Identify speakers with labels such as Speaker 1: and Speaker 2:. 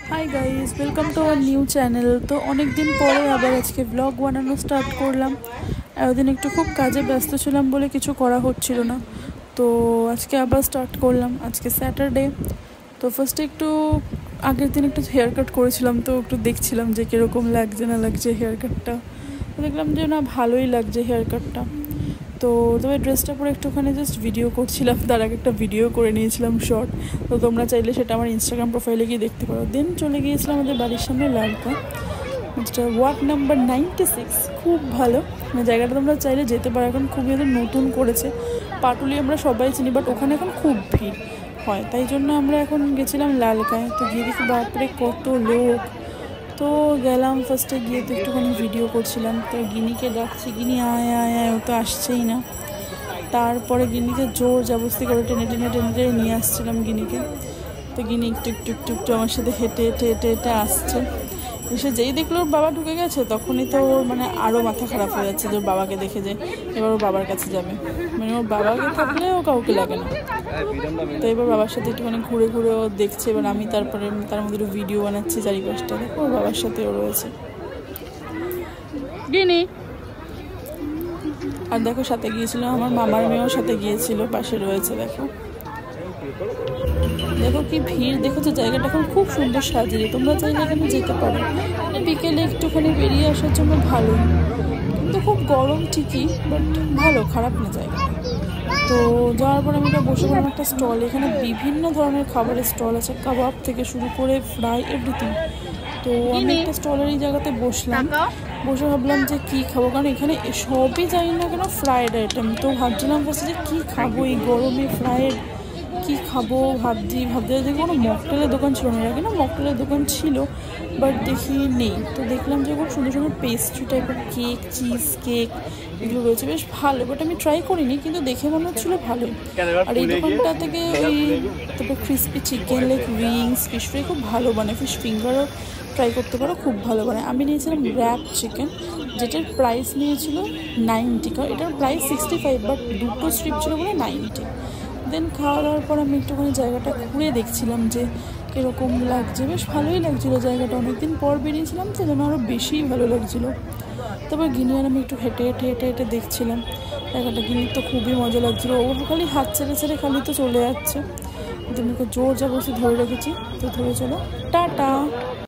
Speaker 1: High guys welcome to our new channel. तो अनेक दिन पर आबार आज के ब्लग बनानो स्टार्ट करलाम। एतदिन एकटू खूब काजे व्यस्त छिलाम बोले किछु करा हच्छिलो ना, तो आज के आबार स्टार्ट करलाम। आज के सैटारडे, तो फार्स्टे एकटू आगेर दिन एकटू हेयर काट करेछिलाम, तो एकटू देखछिलाम जे किरकम लागछे ना लागछे हेयर काटटा। तो देखलाम जे ना भालोई लागछे हेयर काटटा। तो तবে ড্রেসটা পরে একটুখানি জাস্ট ভিডিও করছিলাম, তার আগে একটা ভিডিও করে নিয়েছিলাম শর্ট। তো তোমরা চাইলে সেটা আমার ইনস্টাগ্রাম প্রোফাইলে গিয়ে দেখতে পারো। দেন চলে গিয়েছিলাম আমাদের বাড়ির সামনে লালকা, যেটা ওয়ার্ড নাম্বার 96। খুব ভালো জায়গাটা, তোমরা চাইলে যেতে পারো। এখন খুবই নতুন করেছে। পাটুলি আমরা সবাই চিনি, বাট ওখানে এখন খুব ভিড় হয়, তাই জন্য আমরা এখন গেছিলাম লালকায়। তো গিয়ে দেখি বাপরে কত লোক। তো গেলাম, ফার্স্টে গিয়ে তো একটুখানি ভিডিও করছিলাম। তো গিনিকে ডাকছি, গিনি আয় আয় আয়, ও তো আসছেই না। তারপরে গিনিকে জোর জবরদস্তি করে টেনে টেনে টেনে টেনে নিয়ে আসছিলাম গিনিকে। তো গিনি একটু একটু একটু একটু আমার সাথে হেঁটে হেঁটে হেঁটে হেঁটে আসছে। এসে যেই দেখলো ওর বাবা ঢুকে গেছে, তখনই তো ওর মানে আরও মাথা খারাপ হয়ে যাচ্ছে যে ওর বাবাকে দেখে, যে এবার ওর বাবার কাছে যাবে। মানে ওর বাবাকে থাকলে ও কাউকে লাগে না। তো এবার বাবার সাথে একটুখানি ঘুরে ঘুরে ও দেখছে। এবার আমি তারপরে তার মধ্যে একটু ভিডিও বানাচ্ছি চারিপাশটা। দেখো ওর বাবার সাথে ও রয়েছে গিনি। আর দেখো সাথে গিয়েছিল আমার মামার মেয়েও সাথে গিয়েছিল, পাশে রয়েছে। দেখো দেখো কি ভিড়, দেখো তো জায়গাটা এখন খুব সুন্দর সাজিয়ে। তোমরা চাইলে এখানে যেতে পারো, মানে বিকেলে একটুখানি বেরিয়ে আসার জন্য ভালো। কিন্তু খুব গরম ঠিকই, বাট ভালো, খারাপ না জায়গাটা। তো যাওয়ার পর আমি এটা বসে পড়লাম একটা স্টল। এখানে বিভিন্ন ধরনের খাবারের স্টল আছে, কাবাব থেকে শুরু করে ফ্রাই এভরিথিং। তো আমি একটা স্টলের এই জায়গাতে বসলাম, বসে ভাবলাম যে কী খাবো, কারণ এখানে সবই জানি না কেন ফ্রায়েড আইটেম। তো ভাবছিলাম বসে যে কী খাবো এই গরমে, ফ্রায়েড কী খাবো ভাবতে দেখি কোনো মকটেলের দোকান ছিল না। এর না মকটেলের দোকান ছিল, বাট দেখি নেই। তো দেখলাম যে খুব সুন্দর সুন্দর পেস্ট্রি টাইপের কেক, চিজ কেক এগুলো রয়েছে, বেশ ভালো। বাট আমি ট্রাই করিনি, কিন্তু দেখে মনে হচ্ছিলো ভালোই। আর এই দোকানটা থেকে ওই তারপর crispy chicken, like wings, fish fry খুব ভালো বানায়। ফিশ ফিঙ্গারও ট্রাই করতে পারো, খুব ভালো বানায়। আমি নিয়েছিলাম র্যাপ চিকেন, যেটার প্রাইস নিয়েছিল 90, কারণ এটার প্রাইস 65, বাট দুটো স্ট্রিপ ছিল বলে 90। দেন খাওয়া দাওয়ার পর আমি একটুখানি জায়গাটা ঘুরে দেখছিলাম যে কীরকম লাগছে। বেশ ভালোই লাগছিলো জায়গাটা, অনেকদিন পর বেরিয়েছিলাম তো যেন আরও বেশিই ভালো লাগছিলো। তারপর গিনি আর আমি একটু হেঁটে হেঁটে হেঁটে হেঁটে দেখছিলাম জায়গাটা। গিনির তো খুবই মজা লাগছিলো, ও খালি হাত ছেড়ে ছেড়ে খালি তো চলে যাচ্ছে। তুমি জোর জবরদস্তি ধরে রেখেছি, তো ধরে চলো, টাটা।